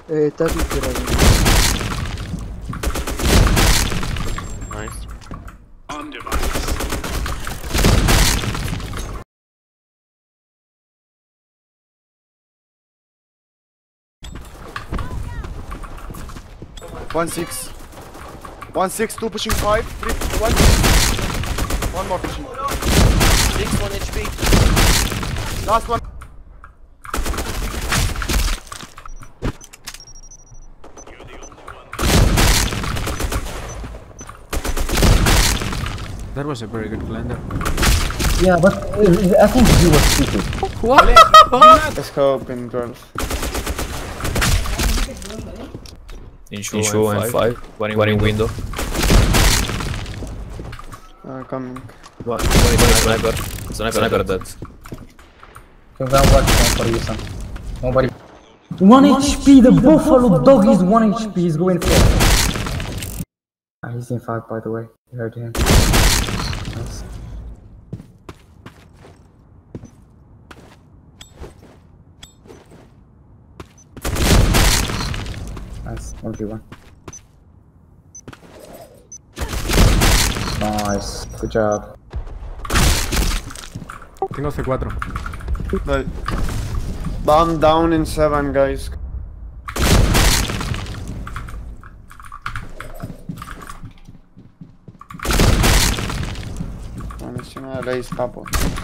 Tabi kırarım. Nice. On device. One six. 1-6, 2 pushing 5, 3, 1. One more pushing. 6, 1 HP. Last one. You're the only one. That was a very good blender. Yeah, but I think he was stupid. What? Let's go open girls. In show and 5. One in window. Coming. One sniper. Sniper dead. I'm gonna watch one for you, son. Nobody. 1 HP, the buffalo dog is 1 HP, he's going for. He's in 5 by the way. You heard him. Nice. Nice, 1v1. Nice, good job. Tengo C4. No. Bomb down in 7, guys. Buonissimo, lei scappo.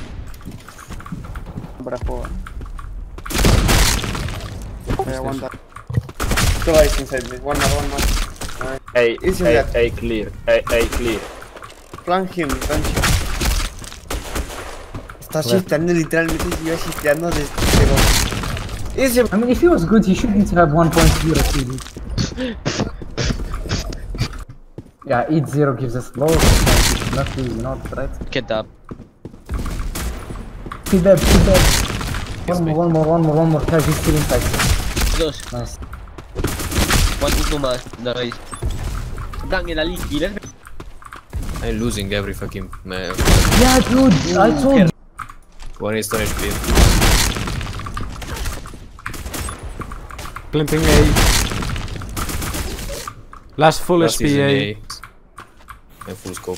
Bravo. One down. Two eyes inside me. One more. A, Easy A, that. A clear. A clear. Flank him. Está shifteando literalmente, iba shifteando desde Easy. I mean, if he was good, he shouldn't have 1.0 KD. Yeah, 8-0 gives us low. Not really, not right. Get up. He dead. One more. Cash is still inside. Dos. Nice. Uno más. Nice. Dan en la liquida. I'm losing every fucking man. Yeah, dude, I told you. One is 10 HP. Planting A. Last full Last is in SPA. A. And full scope.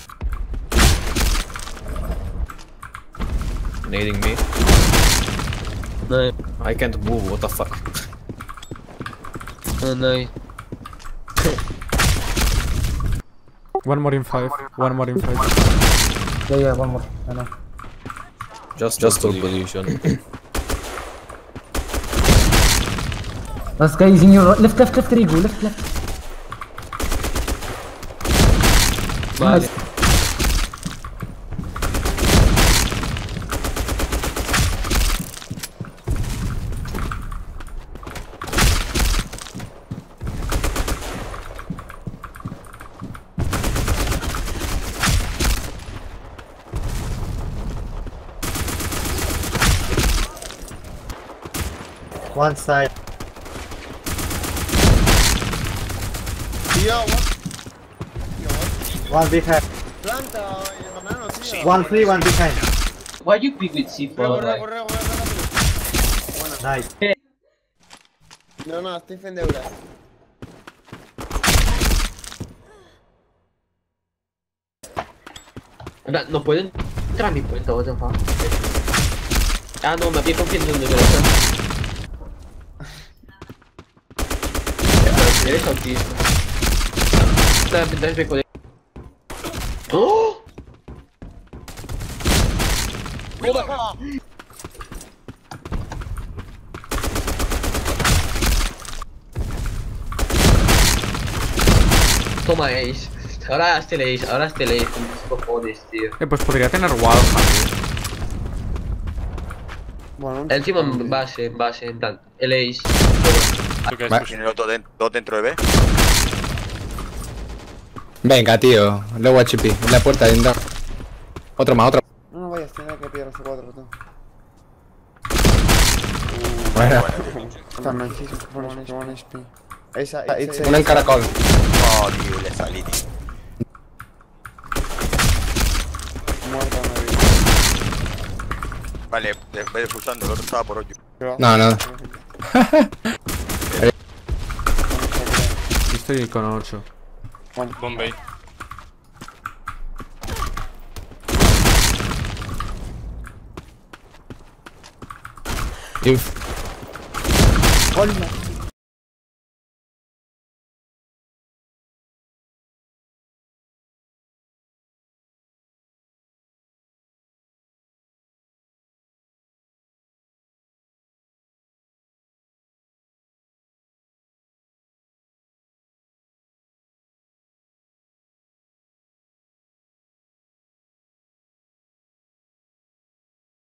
Nading me. Nice. I can't move, what the fuck? Nice. One more in 5. Yeah, one more. I know. Just hold position. Last guy is in your left, Rigo, left. Vale. Nice. One side. Tío, One behind. planta, hermano, tío. One free, one behind. Why you pick with C4? Corre. Nice. No, estoy fendeura. No pueden entrar a mi cuenta, what the fuck. Ah, no, me había confiado en el de Eres autista. Dale, ¡oh! Toma Ace. Ahora hazte el Ace, con tus cojones, tío. Pues podría tener wildcard. Bueno, Encima en base, en plan, el Ace. ¿Tú qué es? Dos dentro de B. Venga, tío. Luego HP. En la puerta dentro. Otro más. no vayas a tener que pillar ese 4, tú. Bueno. Está nice, one HP. Esa, Uno en caracol. No, tío, le salí, tío. Muerto, no vi. Vale, voy expulsando, el otro estaba por 8. No. estoy con 8. Bombay. Inf. One.